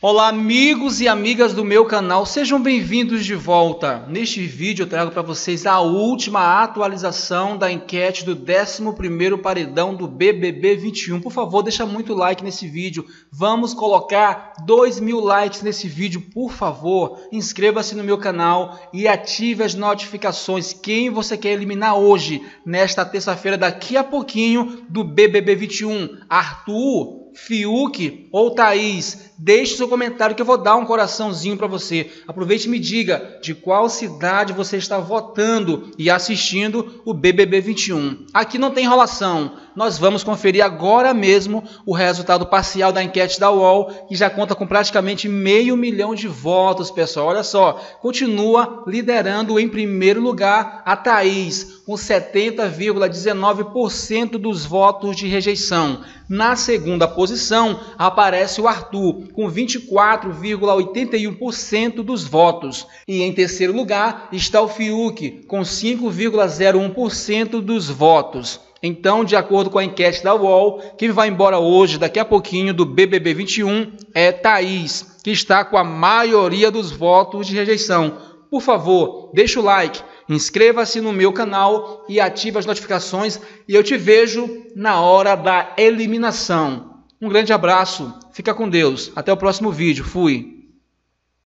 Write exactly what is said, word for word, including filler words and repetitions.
Olá amigos e amigas do meu canal, sejam bem-vindos de volta. Neste vídeo eu trago para vocês a última atualização da enquete do décimo primeiro paredão do B B B vinte e um. Por favor, deixa muito like nesse vídeo, vamos colocar dois mil likes nesse vídeo, por favor. Inscreva-se no meu canal e ative as notificações. Quem você quer eliminar hoje, nesta terça-feira, daqui a pouquinho, do B B B vinte e um? Arthur, Fiuk ou Thaís? Deixe seu comentário que eu vou dar um coraçãozinho para você. Aproveite e me diga de qual cidade você está votando e assistindo o B B B vinte e um. Aqui não tem enrolação. Nós vamos conferir agora mesmo o resultado parcial da enquete da U O L, que já conta com praticamente meio milhão de votos, pessoal. Olha só, continua liderando em primeiro lugar a Thaís, com setenta vírgula dezenove por cento dos votos de rejeição. Na segunda posição aparece o Arthur, com vinte e quatro vírgula oitenta e um por cento dos votos. E em terceiro lugar está o Fiuk, com cinco vírgula zero um por cento dos votos. Então, de acordo com a enquete da U O L, quem vai embora hoje, daqui a pouquinho, do B B B vinte e um é Thaís, que está com a maioria dos votos de rejeição. Por favor, deixa o like, inscreva-se no meu canal e ative as notificações e eu te vejo na hora da eliminação. Um grande abraço, fica com Deus, até o próximo vídeo, fui!